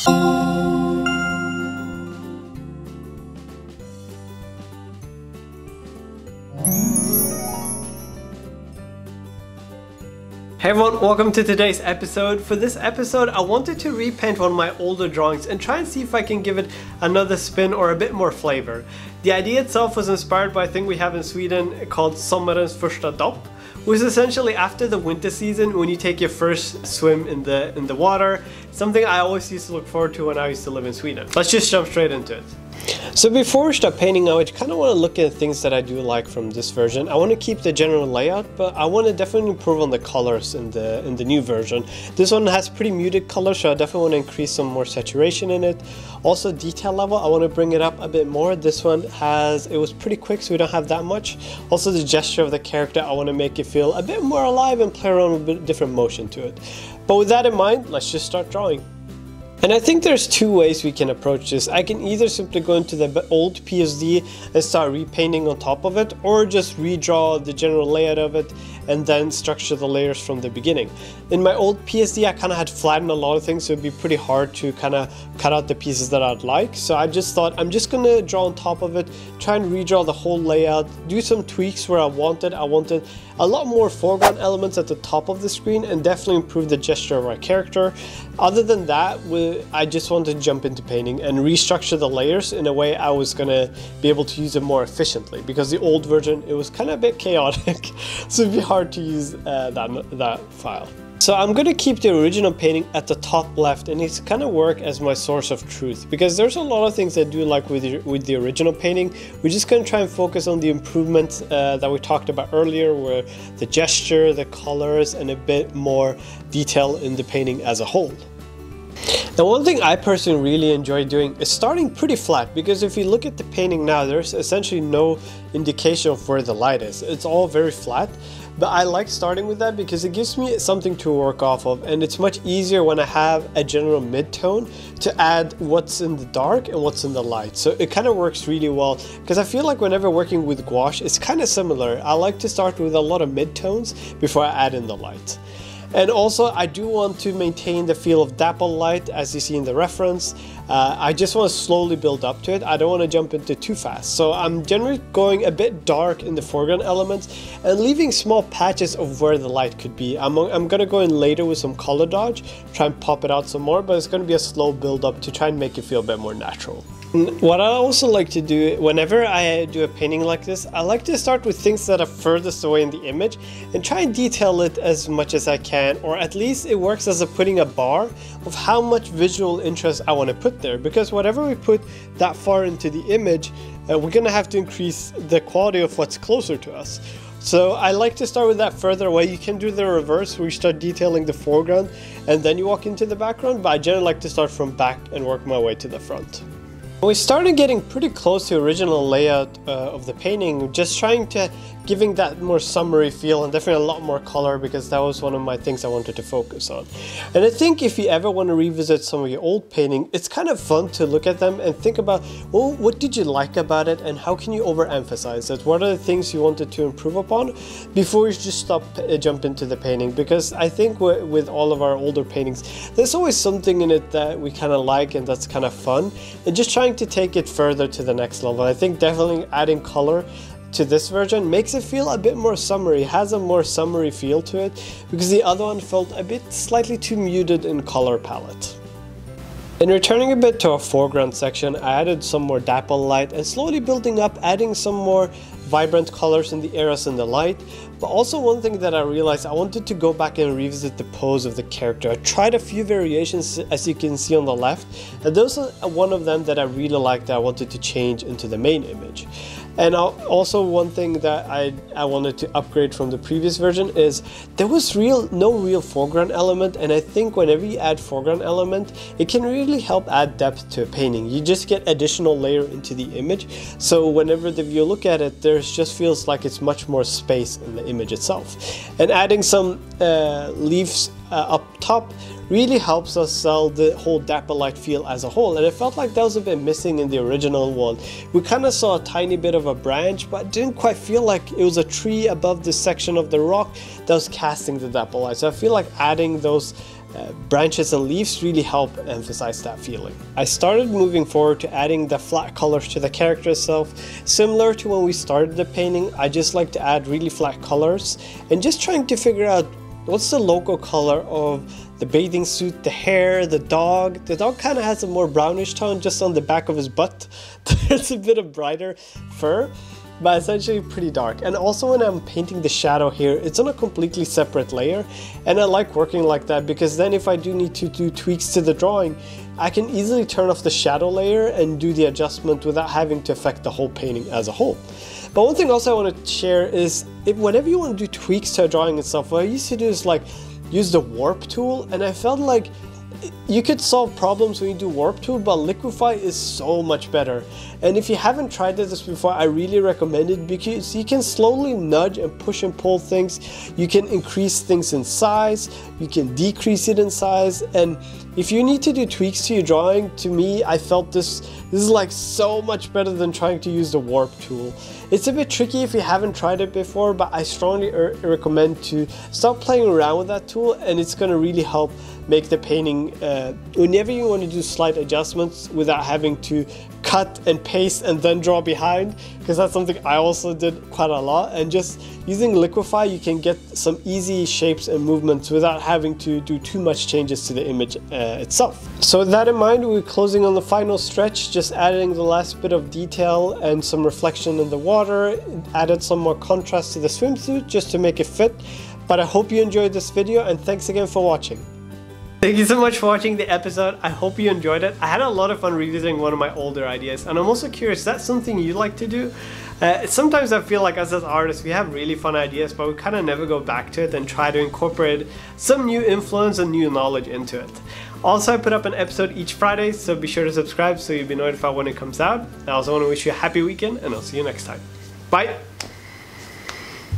Hey everyone, welcome to today's episode. For this episode, I wanted to repaint one of my older drawings and try and see if I can give it another spin or a bit more flavor. The idea itself was inspired by a thing we have in Sweden called Sommarens första dopp, which is essentially after the winter season when you take your first swim in the water. Something I always used to look forward to when I used to live in Sweden. Let's just jump straight into it. So before we start painting now, I kind of want to look at things that I do like from this version. I want to keep the general layout, but I want to definitely improve on the colors in the new version. This one has pretty muted colors, so I definitely want to increase some more saturation in it. Also detail level, I want to bring it up a bit more. This one it was pretty quick, so we don't have that much. Also the gesture of the character, I want to make it feel a bit more alive and play around with a bit different motion to it. But with that in mind, let's just start drawing. And I think there's two ways we can approach this. I can either simply go into the old PSD and start repainting on top of it, or just redraw the general layout of it and then structure the layers from the beginning. In my old PSD, I kind of had flattened a lot of things, so it'd be pretty hard to kind of cut out the pieces that I'd like. So I just thought I'm just gonna draw on top of it, try and redraw the whole layout, do some tweaks where I wanted a lot more foreground elements at the top of the screen and definitely improve the gesture of our character. Other than that, I just wanted to jump into painting and restructure the layers in a way I was gonna be able to use it more efficiently, because the old version, it was kind of a bit chaotic, so it'd be hard to use that file. So I'm going to keep the original painting at the top left, and it's kind of work as my source of truth, because there's a lot of things I do like with the original painting. We're just going to try and focus on the improvements that we talked about earlier, where the gesture, the colors, and a bit more detail in the painting as a whole. Now, one thing I personally really enjoy doing is starting pretty flat, because if you look at the painting now, there's essentially no indication of where the light is. It's all very flat, but I like starting with that because it gives me something to work off of, and it's much easier when I have a general mid-tone to add what's in the dark and what's in the light. So it kind of works really well, because I feel like whenever working with gouache, it's kind of similar. I like to start with a lot of mid-tones before I add in the light. And also, I do want to maintain the feel of dapple light, as you see in the reference. I just want to slowly build up to it. I don't want to jump into too fast. So I'm generally going a bit dark in the foreground elements and leaving small patches of where the light could be. I'm going to go in later with some color dodge, try and pop it out some more, but it's going to be a slow build up to try and make it feel a bit more natural. What I also like to do whenever I do a painting like this, I like to start with things that are furthest away in the image and try and detail it as much as I can, or at least it works as putting a bar of how much visual interest I want to put there, because whatever we put that far into the image, we're going to have to increase the quality of what's closer to us. So I like to start with that further away. You can do the reverse, where you start detailing the foreground and then you walk into the background, but I generally like to start from back and work my way to the front. We started getting pretty close to the original layout of the painting, just trying to giving that more summery feel and definitely a lot more color, because that was one of my things I wanted to focus on. And I think if you ever want to revisit some of your old painting, it's kind of fun to look at them and think about, well, what did you like about it and how can you overemphasize it? What are the things you wanted to improve upon before you just jump into the painting? Because I think with all of our older paintings, there's always something in it that we kind of like and that's kind of fun, and just trying to take it further to the next level. I think definitely adding color to this version makes it feel a bit more summery, has a more summery feel to it, because the other one felt a bit slightly too muted in color palette. In returning a bit to our foreground section, I added some more dapple light and slowly building up, adding some more vibrant colors in the areas in the light. But also one thing that I realized, I wanted to go back and revisit the pose of the character. I tried a few variations, as you can see on the left, and those are one of them that I really liked that I wanted to change into the main image. And also one thing that I wanted to upgrade from the previous version is there was no real foreground element, and I think whenever you add foreground element, it can really help add depth to a painting. You just get additional layer into the image, so whenever the viewer look at it, there just feels like it's much more space in the image itself. And adding some leaves up top really helps us sell the whole dapple light feel as a whole, and it felt like that was a bit missing in the original one. We kind of saw a tiny bit of a branch, but it didn't quite feel like it was a tree above this section of the rock that was casting the dapple light. So I feel like adding those branches and leaves really help emphasize that feeling. I started moving forward to adding the flat colors to the character itself. Similar to when we started the painting, I just like to add really flat colors and just trying to figure out what's the local color of the bathing suit, the hair, the dog. The dog kind of has a more brownish tone just on the back of his butt. There's a bit of brighter fur, but essentially pretty dark. And also when I'm painting the shadow here, it's on a completely separate layer, and I like working like that because then if I do need to do tweaks to the drawing, I can easily turn off the shadow layer and do the adjustment without having to affect the whole painting as a whole. But one thing also I want to share is whenever you want to do tweaks to a drawing itself, what I used to do is like use the warp tool, and I felt like you could solve problems when you do warp tool, but liquify is so much better. And if you haven't tried this before, I really recommend it because you can slowly nudge and push and pull things. You can increase things in size, you can decrease it in size, and if you need to do tweaks to your drawing, to me, I felt this is like so much better than trying to use the warp tool. It's a bit tricky if you haven't tried it before, but I strongly recommend to start playing around with that tool, and it's going to really help make the painting whenever you want to do slight adjustments without having to cut and paste and then draw behind, because that's something I also did quite a lot. And just using liquify, you can get some easy shapes and movements without having to do too much changes to the image itself. So with that in mind, we're closing on the final stretch, just adding the last bit of detail and some reflection in the water, added some more contrast to the swimsuit just to make it fit. But I hope you enjoyed this video, and thanks again for watching. Thank you so much for watching the episode. I hope you enjoyed it. I had a lot of fun revisiting one of my older ideas, and I'm also curious, is that something you like to do? Sometimes I feel like as artists, we have really fun ideas, but we kind of never go back to it and try to incorporate some new influence and new knowledge into it. Also, I put up an episode each Friday, so be sure to subscribe so you'll be notified when it comes out. I also want to wish you a happy weekend, and I'll see you next time. Bye!